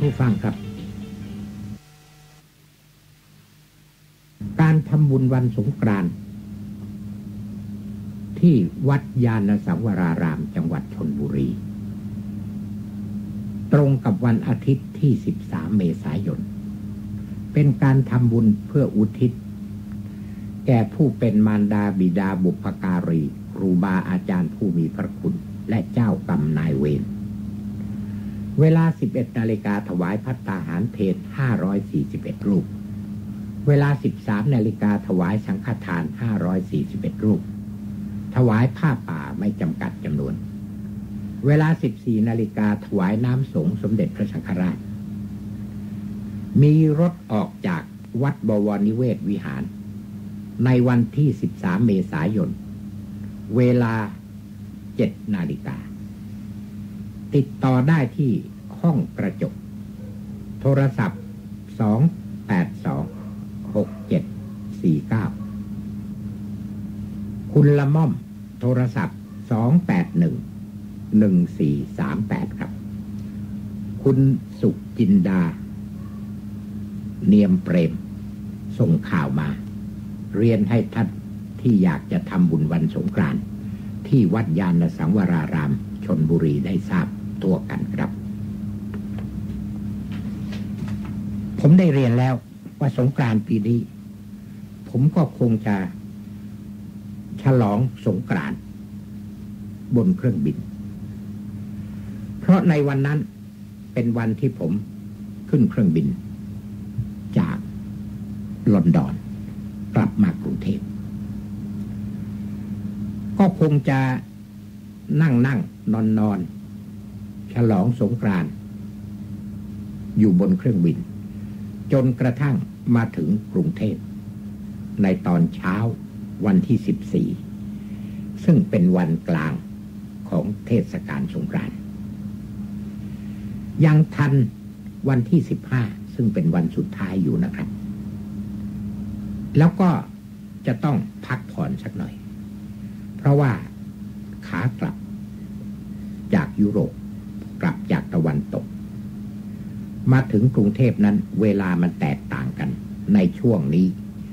ผู้ฟังครับการทำบุญวันสงกรานต์ที่วัดยานสังวรารามจังหวัดชลบุรีตรงกับวันอาทิตย์ที่13เมษายนเป็นการทำบุญเพื่ออุทิศแก่ผู้เป็นมารดาบิดาบุพการีครูบาอาจารย์ผู้มีพระคุณและเจ้ากรรมนายเวรเวลา 11 นาฬิกาถวายภัตตาหารเพล541 รูปเวลา 13 นาฬิกาถวายสังฆทาน541 รูปถวายผ้าป่าไม่จำกัดจำนวนเวลา 14 นาฬิกาถวายน้ำสงฆ์สมเด็จพระสังฆราชมีรถออกจากวัดบวรนิเวศวิหารในวันที่ 13 เมษายนเวลา 7 นาฬิกาติดต่อได้ที่ห้องกระจกโทรศัพท์2826749คุณละม่อมโทรศัพท์2811438ครับคุณสุจินดาเนียมเปรมส่งข่าวมาเรียนให้ท่านที่อยากจะทำบุญวันสงกรานต์ที่วัดยานสังวรารามชลบุรีได้ทราบตัวกันครับผมได้เรียนแล้วว่าสงกรานต์ปีนี้ผมก็คงจะฉลองสงกรานต์บนเครื่องบินเพราะในวันนั้นเป็นวันที่ผมขึ้นเครื่องบินจากลอนดอนกลับมากรุงเทพก็คงจะนั่งนอนฉลองสงกรานต์อยู่บนเครื่องบินจนกระทั่งมาถึงกรุงเทพในตอนเช้าวันที่14ซึ่งเป็นวันกลางของเทศกาลสงกรานต์ยังทันวันที่15ซึ่งเป็นวันสุดท้ายอยู่นะครับแล้วก็จะต้องพักผ่อนสักหน่อยเพราะว่าขากลับจากยุโรปกลับจากตะวันตกมาถึงกรุงเทพนั้นเวลามันแตกต่างกันในช่วงนี้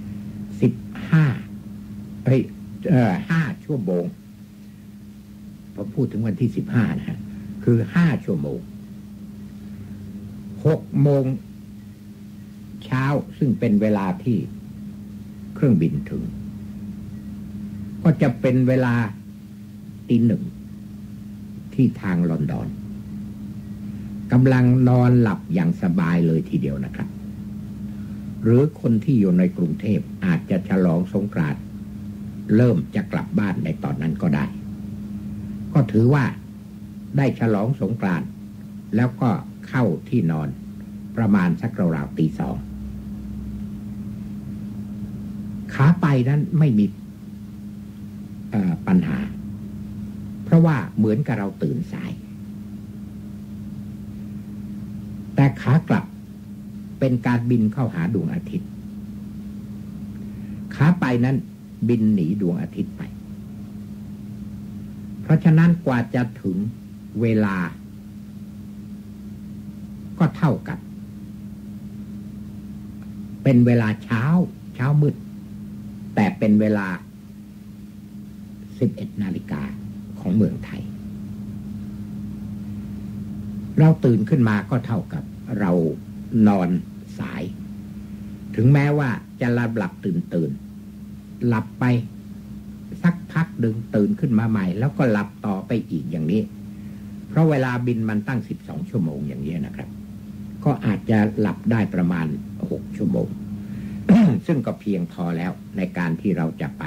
5 ชั่วโมงผมพูดถึงวันที่15นะฮะคือ5 ชั่วโมง6 โมงเช้าซึ่งเป็นเวลาที่เครื่องบินถึงก็จะเป็นเวลาตี 1ที่ทางลอนดอนกำลังนอนหลับอย่างสบายเลยทีเดียวนะครับหรือคนที่อยู่ในกรุงเทพอาจจะฉลองสงกรานต์เริ่มจะกลับบ้านในตอนนั้นก็ได้ก็ถือว่าได้ฉลองสงกรานต์แล้วก็เข้าที่นอนประมาณสักราวๆตี 2ขาไปนั้นไม่มีปัญหาเพราะว่าเหมือนกับเราตื่นสายแต่ขากลับเป็นการบินเข้าหาดวงอาทิตย์ขาไปนั้นบินหนีดวงอาทิตย์ไปเพราะฉะนั้นกว่าจะถึงเวลาก็เท่ากับเป็นเวลาเช้ามืดแต่เป็นเวลา11 นาฬิกาของเมืองไทยเราตื่นขึ้นมาก็เท่ากับเรานอนสายถึงแม้ว่าจะหลับตื่นหลับไปสักพักดึงตื่นขึ้นมาใหม่แล้วก็หลับต่อไปอีกอย่างนี้เพราะเวลาบินมันตั้ง12 ชั่วโมงอย่างนี้นะครับก็อาจจะหลับได้ประมาณ6 ชั่วโมง ซึ่งก็เพียงพอแล้วในการที่เราจะไป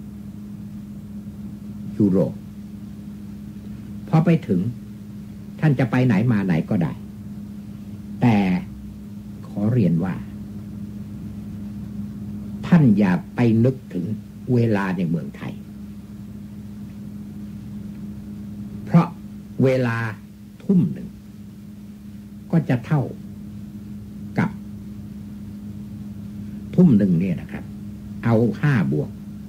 ยุโรปพอไปถึงท่านจะไปไหนมาไหนก็ได้แต่ขอเรียนว่าท่านอย่าไปนึกถึงเวลาในเมืองไทยเพราะเวลา 1:00ก็จะเท่ากับ 1:00เนี่ยนะครับเอา5 บวก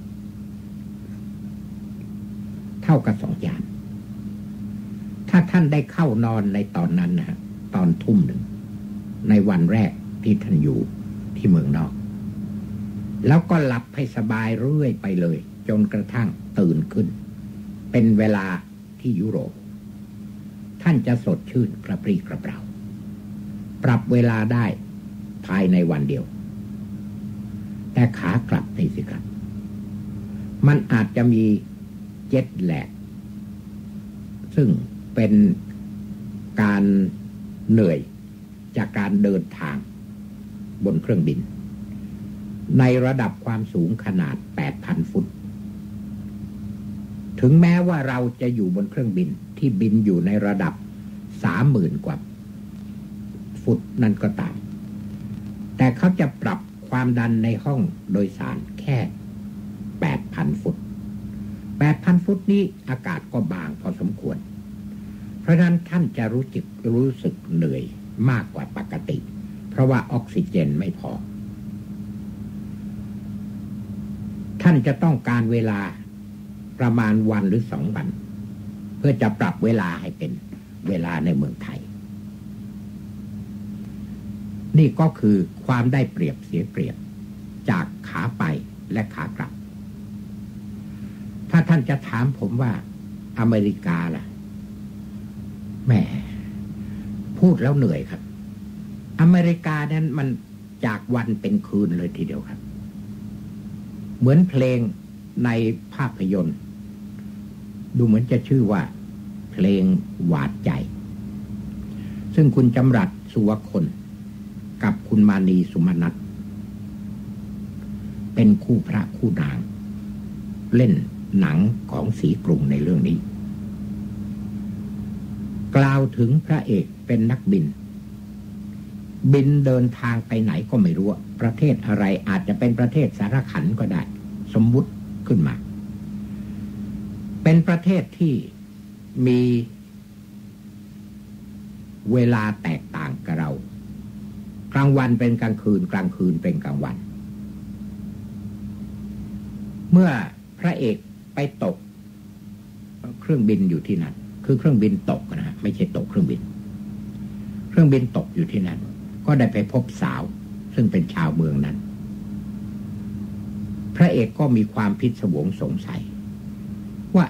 เท่ากับ2 ยามถ้าท่านได้เข้านอนในตอนนั้นนะฮะตอน 1:00 ในวันแรกที่ท่านอยู่ที่เมืองนอกแล้วก็หลับให้สบายเรื่อยไปเลยจนกระทั่งตื่นขึ้นเป็นเวลาที่ยุโรปท่านจะสดชื่นกระปรี้กระเปร่าปรับเวลาได้ภายในวันเดียวแต่ขากลับนี่สิครับมันอาจจะมีเจ็ตแลกซึ่งเป็นการเหนื่อยจากการเดินทางบนเครื่องบินในระดับความสูงขนาด 8,000 ฟุตถึงแม้ว่าเราจะอยู่บนเครื่องบินที่บินอยู่ในระดับ 30,000 กว่าฟุตนั่นก็ตามแต่เขาจะปรับความดันในห้องโดยสารแค่ 8,000 ฟุต 8,000 ฟุตนี้อากาศก็บางพอสมควรเพราะฉะนั้นท่านจะรู้สึกเหนื่อยมากกว่าปกติเพราะว่าออกซิเจนไม่พอท่านจะต้องการเวลาประมาณวันหรือ2 วันเพื่อจะปรับเวลาให้เป็นเวลาในเมืองไทยนี่ก็คือความได้เปรียบเสียเปรียบจากขาไปและขากลับถ้าท่านจะถามผมว่าอเมริกาล่ะแหมพูดแล้วเหนื่อยครับอเมริกานั้นมันจากวันเป็นคืนเลยทีเดียวครับเหมือนเพลงในภาพยนตร์ดูเหมือนจะชื่อว่าเพลงหวาดใจซึ่งคุณจำรัดสุวคลกับคุณมานีสุมนัสเป็นคู่พระคู่นางเล่นหนังของศรีกรุงในเรื่องนี้กล่าวถึงพระเอกเป็นนักบินเดินทางไปไหนก็ไม่รู้ประเทศอะไรอาจจะเป็นประเทศสารขันก็ได้สมมุติขึ้นมาเป็นประเทศที่มีเวลาแตกต่างกับเรากลางวันเป็นกลางคืนกลางคืนเป็นกลางวันเมื่อพระเอกไปตกเครื่องบินอยู่ที่นั่นคือเครื่องบินตกนะฮะไม่ใช่ตกเครื่องบินตกอยู่ที่นั่นก็ได้ไปพบสาวซึ่งเป็นชาวเมืองนั้นพระเอกก็มีความพิศวงสงสัยว่า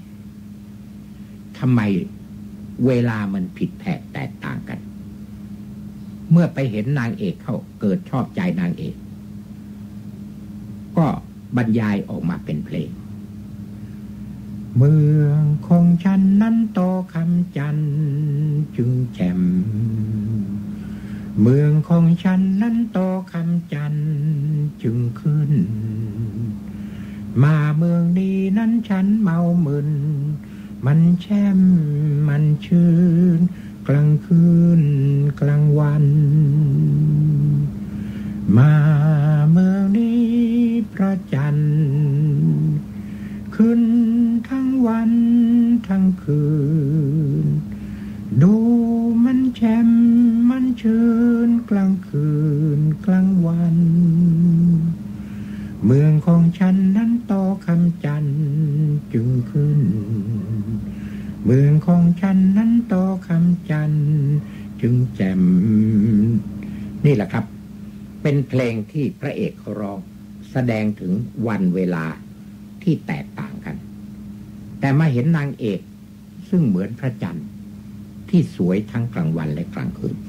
ทำไมเวลามันผิดแผกแตกต่างกันเมื่อไปเห็นนางเอกเขาเกิดชอบใจนางเอกก็บรรยายออกมาเป็นเพลงเมืองของฉันนั้นโตคำจันทร์จึงแจ่มเมืองของฉันนั้นโตคำจันทร์จึงขึ้นมาเมืองนี้นั้นฉันเมามึนมันแช่มมันชื่นกลางคืนกลางวันมาเมืองนี้พระจันทร์ขึ้นทั้งวันทั้งคืนดูมันแช่มมันชื่นกลางคืนกลางวันเมืองของฉันนั้นโตคำจันทร์จึงขึ้นเมืองของฉันนั้นโตคำจันทร์จึงแจ่มนี่แหละครับเป็นเพลงที่พระเอกเขาร้องแสดงถึงวันเวลาที่แตกต่างกันแต่มาเห็นนางเอกซึ่งเหมือนพระจันทร์ที่สวยทั้งกลางวันและกลางคืน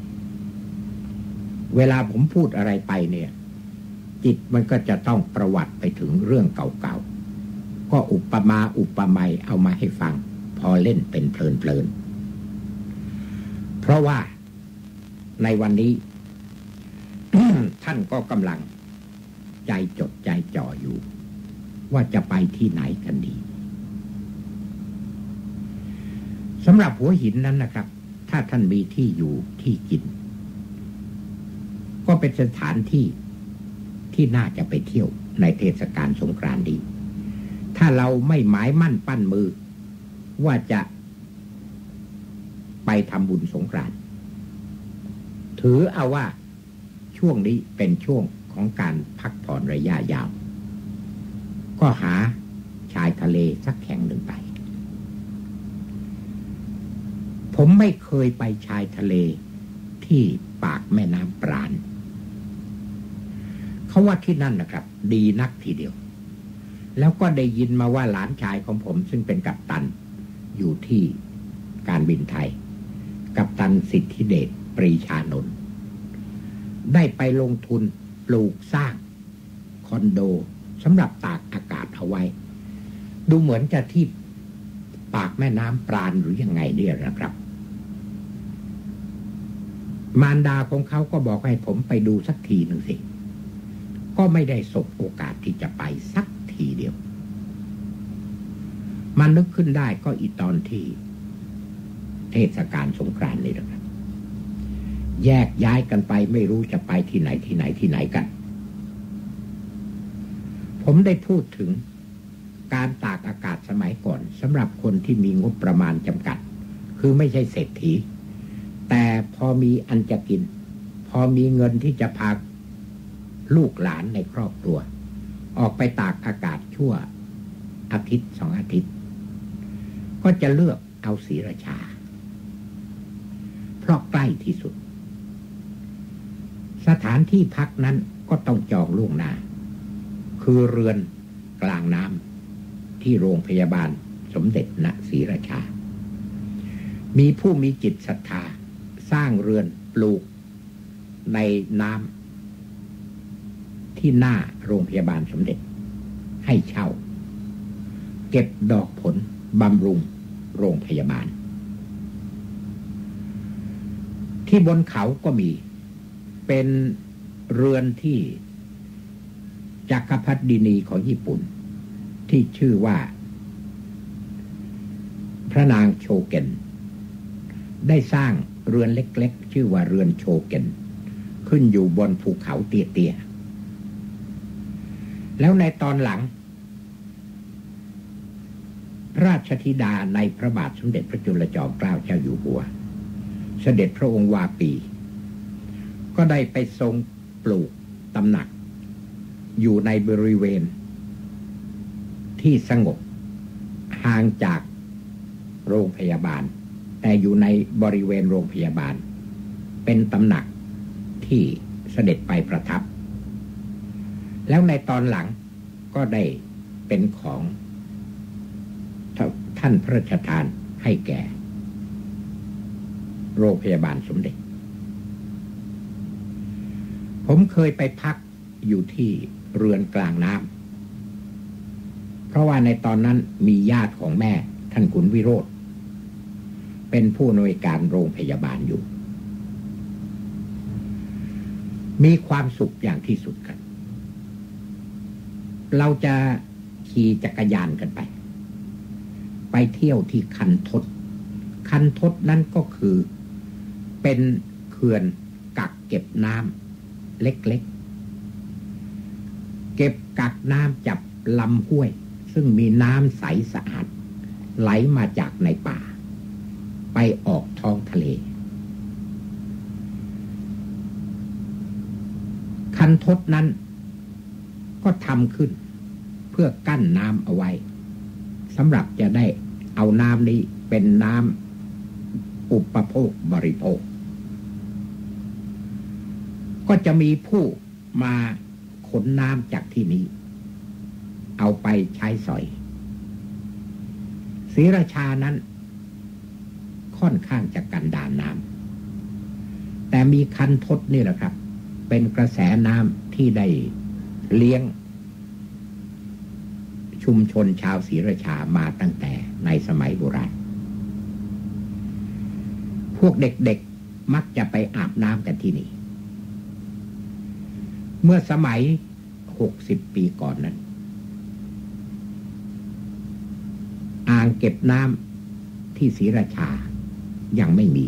เวลาผมพูดอะไรไปเนี่ยจิตมันก็จะต้องประวัติไปถึงเรื่องเก่าๆก็อุปมาอุปไมยเอามาให้ฟังพอเล่นเป็นเพลินๆเพราะว่าในวันนี้ ท่านก็กำลังใจจดใจจ่ออยู่ว่าจะไปที่ไหนกันดีสำหรับหัวหินนั้นนะครับถ้าท่านมีที่อยู่ที่กินก็เป็นสถานที่ที่น่าจะไปเที่ยวในเทศกาลสงกรานต์ดีถ้าเราไม่หมายมั่นปั้นมือว่าจะไปทำบุญสงกรานต์ถือเอาว่าช่วงนี้เป็นช่วงของการพักผ่อนระยะยาวก็หาชายทะเลสักแห่งหนึ่งไปผมไม่เคยไปชายทะเลที่ปากแม่น้ำปราณเขาว่าที่นั่นนะครับดีนักทีเดียวแล้วก็ได้ยินมาว่าหลานชายของผมซึ่งเป็นกัปตันอยู่ที่การบินไทยกัปตันสิทธิเดชปรีชานนท์ได้ไปลงทุนปลูกสร้างคอนโดสำหรับตากอากาศเอาไว้ดูเหมือนจะที่ปากแม่น้ำปราณหรือยังไงเนี่ยนะครับมารดาของเขาก็บอกให้ผมไปดูสักทีหนึ่งสิก็ไม่ได้สบโอกาสที่จะไปสักทีเดียวมันนึกขึ้นได้ก็อีตอนที่เทศกาลสงกรานต์นี่แหละครับแยกย้ายกันไปไม่รู้จะไปที่ไหนกันผมได้พูดถึงการตากอากาศสมัยก่อนสำหรับคนที่มีงบประมาณจำกัดคือไม่ใช่เศรษฐีแต่พอมีอันจะกินพอมีเงินที่จะพาลูกหลานในครอบครัวออกไปตากอากาศชั่วอาทิตย์2 อาทิตย์ก็จะเลือกเอาศรีราชาเพราะใกล้ที่สุดสถานที่พักนั้นก็ต้องจองล่วงหน้าคือเรือนกลางน้ำที่โรงพยาบาลสมเด็จณศรีราชามีผู้มีจิตศรัทธาสร้างเรือนปลูกในน้ำที่หน้าโรงพยาบาลสมเด็จให้เช่าเก็บดอกผลบำรุงโรงพยาบาลที่บนเขาก็มีเป็นเรือนที่จักรพรรดินีของญี่ปุ่นที่ชื่อว่าพระนางโชเก็นได้สร้างเรือนเล็กๆชื่อว่าเรือนโชเก็นขึ้นอยู่บนภูเขาเตี้ยๆแล้วในตอนหลังพระราชธิดาในพระบาทสมเด็จพระจุลจอมเกล้าเจ้าอยู่หัวเสด็จพระองค์วาปีก็ได้ไปทรงปลูกตำหนักอยู่ในบริเวณที่สงบห่างจากโรงพยาบาลแต่อยู่ในบริเวณโรงพยาบาลเป็นตำหนักที่เสด็จไปประทับแล้วในตอนหลังก็ได้เป็นของท่านพระราชทานให้แก่โรงพยาบาลสมเด็จผมเคยไปพักอยู่ที่เรือนกลางน้ำเพราะว่าในตอนนั้นมีญาติของแม่ท่านขุนวิโรธเป็นผู้อำนวยการโรงพยาบาลอยู่มีความสุขอย่างที่สุดกันเราจะขี่จักรยานกันไปเที่ยวที่คันทดนั้นก็คือเป็นเขื่อนกักเก็บน้ำเล็กๆเก็บกักน้ำจากลำห้วยซึ่งมีน้ำใสสะอาดไหลมาจากในป่าไปออกท้องทะเลคันทดนั้นก็ทำขึ้นเพื่อกั้นน้ำเอาไว้สำหรับจะได้เอาน้ำนี้เป็นน้ำอุปโภคบริโภคก็จะมีผู้มาขนน้ำจากที่นี้เอาไปใช้สอยศรีราชานั้นค่อนข้างจะกันดารน้ำแต่มีคันทดนี่แหละครับเป็นกระแสน้ำที่ได้เลี้ยงชุมชนชาวศรีราชามาตั้งแต่ในสมัยโบราณพวกเด็กๆมักจะไปอาบน้ำกันที่นี่เมื่อสมัย60 ปีก่อนนั้นอ่างเก็บน้ำที่ศรีราชายังไม่มี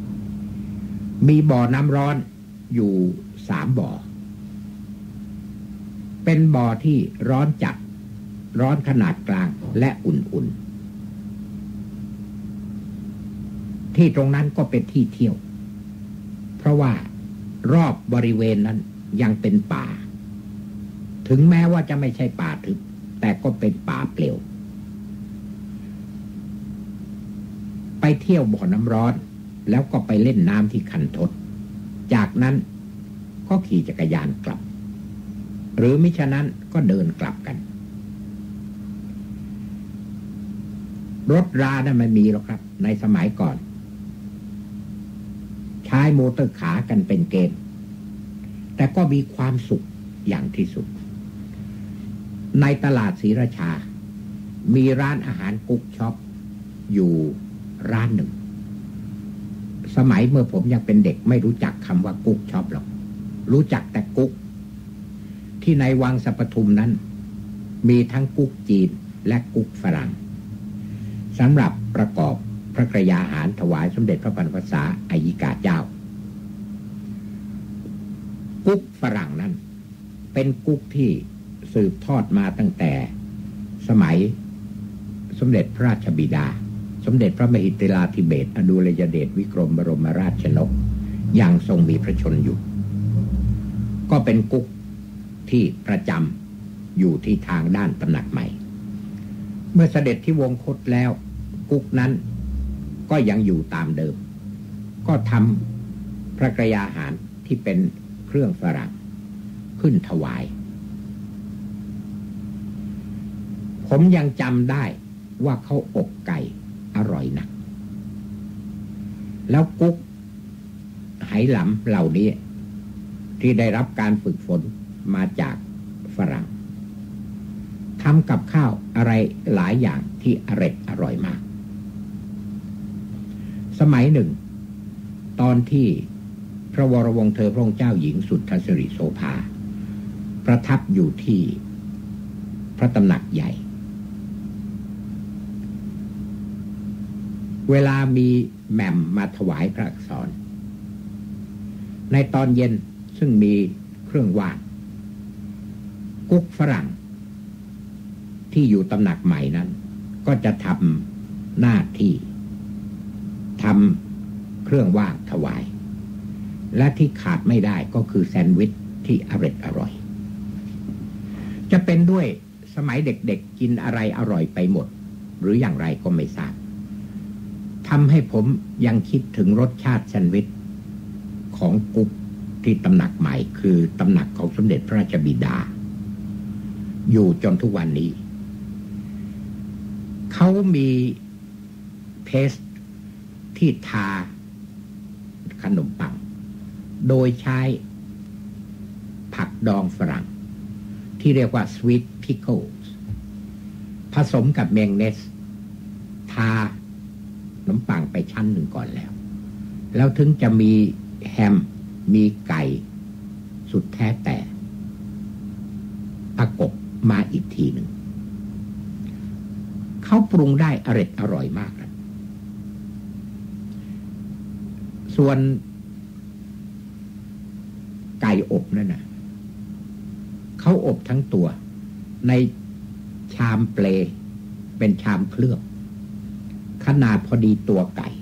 บ่อน้ำร้อนอยู่3 บ่อเป็นบ่อที่ร้อนจัดร้อนขนาดกลางและอุ่นๆที่ตรงนั้นก็เป็นที่เที่ยวเพราะว่ารอบบริเวณนั้นยังเป็นป่าถึงแม้ว่าจะไม่ใช่ป่าทึบแต่ก็เป็นป่าเปลี่ยวไปเที่ยวบ่อน้ำร้อนแล้วก็ไปเล่นน้ำที่คันทดจากนั้นก็ขี่จักรยานกลับหรือมิฉะนั้นก็เดินกลับกันรถรานั้นไม่มีหรอกครับในสมัยก่อนใช้มอเตอร์ขากันเป็นเกณฑ์แต่ก็มีความสุขอย่างที่สุดในตลาดศรีราชามีร้านอาหารกุ๊กช็อปอยู่ร้านหนึ่งสมัยเมื่อผมยังเป็นเด็กไม่รู้จักคำว่ากุ๊กช็อปหรอกรู้จักแต่กุ๊กที่ในวังสัปทุมนั้นมีทั้งกุ๊กจีนและกุ๊กฝรั่งสำหรับประกอบพระกยาหารถวายสมเด็จพระบรมศาอัยกาเจ้ากุ๊กฝรั่งนั้นเป็นกุ๊กที่สืบทอดมาตั้งแต่สมัยสมเด็จพระราชบิดาสมเด็จพระมหิดลาธิเบศรอดุลยเดชวิกรมบรมราชนกยังทรงมีพระชนอยู่ก็เป็นกุ๊กที่ประจำอยู่ที่ทางด้านตำหนักใหม่เมื่อเสด็จที่วงคตแล้วกุ๊กนั้นก็ยังอยู่ตามเดิมก็ทำพระกยาหารที่เป็นเครื่องฝรั่งขึ้นถวายผมยังจำได้ว่าเขาอกไก่อร่อยนักแล้วกุ๊กไหหลำเหล่านี้ที่ได้รับการฝึกฝนมาจากฝรั่งทำกับข้าวอะไรหลายอย่างที่อร่อยมากสมัยหนึ่งตอนที่พระวรวงศ์เธอพระองค์เจ้าหญิงสุทธสิริโสภาประทับอยู่ที่พระตำหนักใหญ่เวลามีแหม่มมาถวายพระอักษรในตอนเย็นซึ่งมีเครื่องว่างกุ๊กฝรั่งที่อยู่ตำหนักใหม่นั้นก็จะทำหน้าที่ทำเครื่องว่างถวายและที่ขาดไม่ได้ก็คือแซนด์วิชที่อร่อยจะเป็นด้วยสมัยเด็กๆกินอะไรอร่อยไปหมดหรืออย่างไรก็ไม่ทราบทำให้ผมยังคิดถึงรสชาติแซนด์วิชของกุ๊กที่ตำหนักใหม่คือตำหนักของสมเด็จพระราชบิดาอยู่จนทุกวันนี้เขามีเพสที่ทาขนมปังโดยใช้ผักดองฝรั่งที่เรียกว่า sweet pickles ผสมกับเมยองเนสทาขนมปังไปชั้นหนึ่งก่อนแล้วถึงจะมีแฮมมีไก่สุดแท้แต่ประกบมาอีกทีหนึ่งเขาปรุงได้อร่อยมากนะส่วนไก่อบนั่นนะเขาอบทั้งตัวในชามเปลเป็นชามเคลือบขนาดพอดีตัวไก่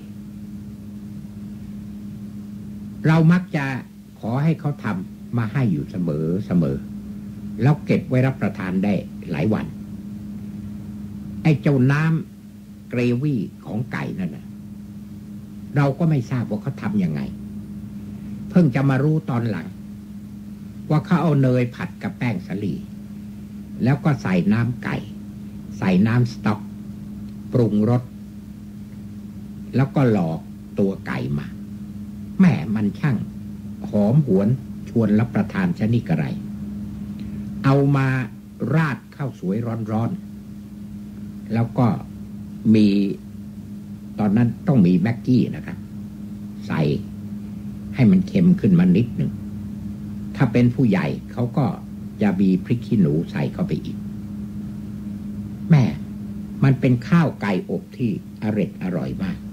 เรามักจะขอให้เขาทำมาให้อยู่เสมอแล้วเก็บไว้รับประทานได้หลายวันไอ้เจ้าน้ำเกรวี่ของไก่นั่นนะเราก็ไม่ทราบว่าเขาทำยังไงเพิ่งจะมารู้ตอนหลังว่าเขาเอาเนยผัดกับแป้งสาลีแล้วก็ใส่น้ำไก่ใส่น้ำสต๊อกปรุงรสแล้วก็หลอกตัวไก่มาแม่มันช่างหอมหวนชวนรับประทานชนิดกระไรเอามาราดข้าวสวยร้อนๆแล้วก็มีตอนนั้นต้องมีแม็กกี้นะครับใส่ให้มันเค็มขึ้นมานิดหนึ่งถ้าเป็นผู้ใหญ่เขาก็จะมีพริกขี้หนูใส่เข้าไปอีกแม่มันเป็นข้าวไก่อบที่อร่อยมาก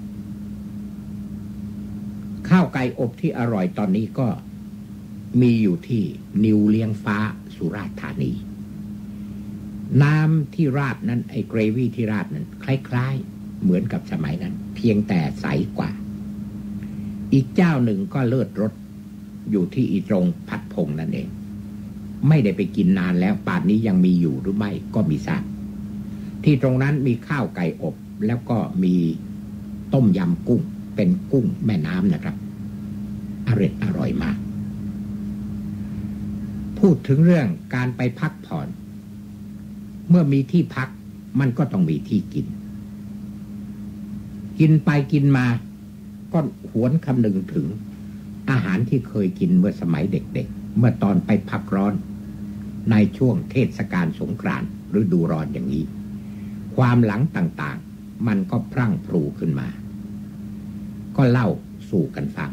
ข้าวไก่อบที่อร่อยตอนนี้ก็มีอยู่ที่นิวเลี้ยงฟ้าสุราษฎร์ธานีน้ำที่ราดนั้นไอ้เกรวี่ที่ราดนั้นคล้ายๆเหมือนกับสมัยนั้นเพียงแต่ใสกว่าอีกเจ้าหนึ่งก็เลิศรสอยู่ที่อีตรงพัดพงนั่นเองไม่ได้ไปกินนานแล้วป่านนี้ยังมีอยู่หรือไม่ก็มีทราบที่ตรงนั้นมีข้าวไก่อบแล้วก็มีต้มยำกุ้งเป็นกุ้งแม่น้ำนะครับออร่อยมากพูดถึงเรื่องการไปพักผ่อนเมื่อมีที่พักมันก็ต้องมีที่กินกินไปกินมาก็หวนคำนึงถึงอาหารที่เคยกินเมื่อสมัยเด็กๆเมื่อตอนไปพักร้อนในช่วงเทศกาลสงกรานต์ฤดูร้อนอย่างนี้ความหลังต่างๆมันก็พรั่งพรูขึ้นมาก็เล่าสู่กันฟัง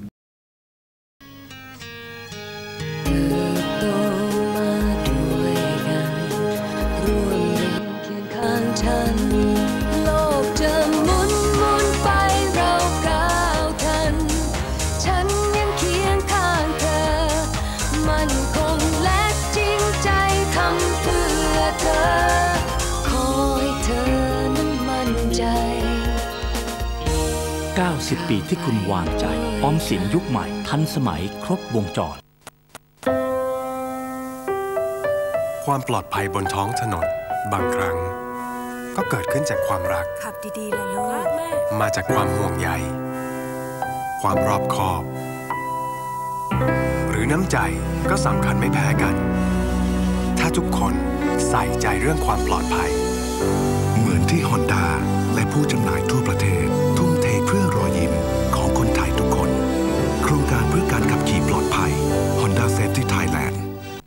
90 ปีที่คุณวางใจออมสินยุคใหม่ทันสมัยครบวงจรความปลอดภัยบนท้องถนนบางครั้งก็เกิดขึ้นจากความรักขับดีๆล่ะลูกมาจากความห่วงใยความรอบคอบหรือน้ำใจก็สำคัญไม่แพ้กันถ้าทุกคนใส่ใจเรื่องความปลอดภัยเหมือนที่ Honda และผู้จำหน่ายทั่วประเทศทุ่มเทเพื่อรอยยิ้มของคนไทยทุกคนโครงการเพื่อการขับขี่ปลอดภัย Honda Safety Thailand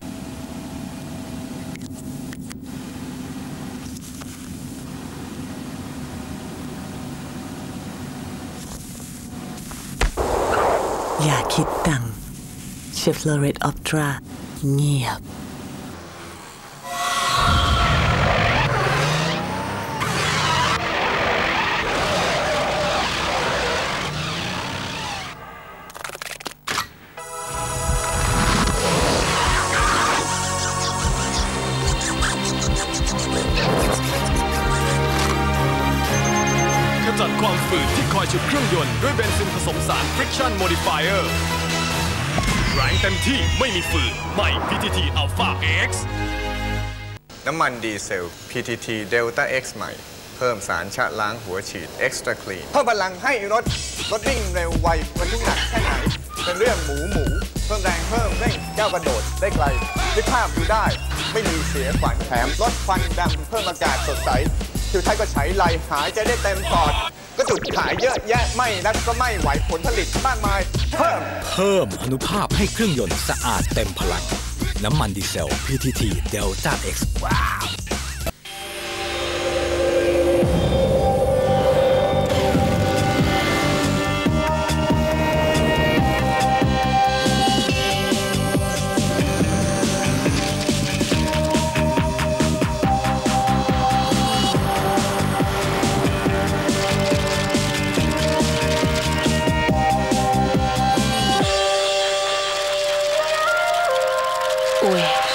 อย่าคิดดัง Chevrolet Optra เงียบจัดความฝืดที่คอยฉุดเครื่องยนต์ด้วยเบนซินผสมสาร Friction Modifier แรงเต็มที่ไม่มีฝืดใหม่ PTT Alpha X น้ำมันดีเซล PTT Delta X ใหม่เพิ่มสารชะล้างหัวฉีด Extra Clean เพิ่มพลังให้รถวิ่งเร็วไวบรรทุกหนักแค่ไหนเป็นเรื่องหมูเพิ่มแรงเพิ่มเร่งก้าวกระโดดได้ไกลนึกภาพดูได้ไม่มีเสียขวัญแถมลดควันดำเพิ่มอากาศสดใสผิวไทยก็ใช้ไหลหายใจได้เต็มปอดก็จุดขายเยอะแยะไม่นักก็ไม่ไหวผลผลิตมากมายเพิ่มอนุภาพให้เครื่องยนต์สะอาดเต็มพลังน้ำมันดีเซล PTT Delta X ว้าวโอ้ย